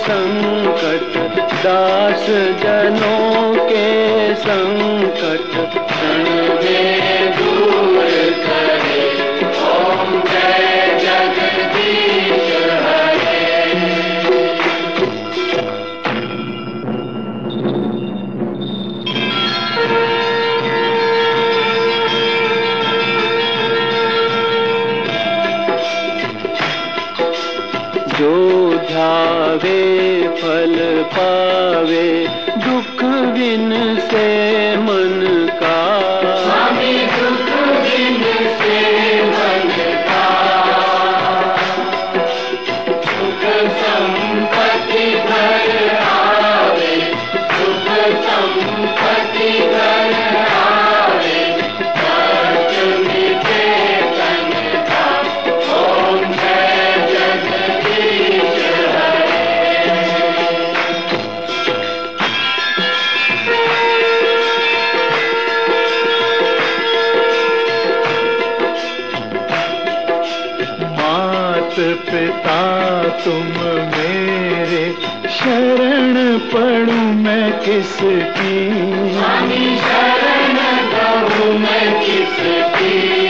संकट, दास जनों के संकट क्षण में दूर करे। ओम जय जगदीश हरे। जो ध्यावे फल पावे, दुख बिन से मन का। स्वामी दुख बिन से मन का। सुख संपत्ति घर आवे, सुख संपत्ति घर आवे, कष्ट मिटे तन का। ओम जय जगदीश हरे। मात पिता तुम मेरे, शरण पढ़ूं मैं किसकी। स्वामी शरण कहूँ मैं किसकी।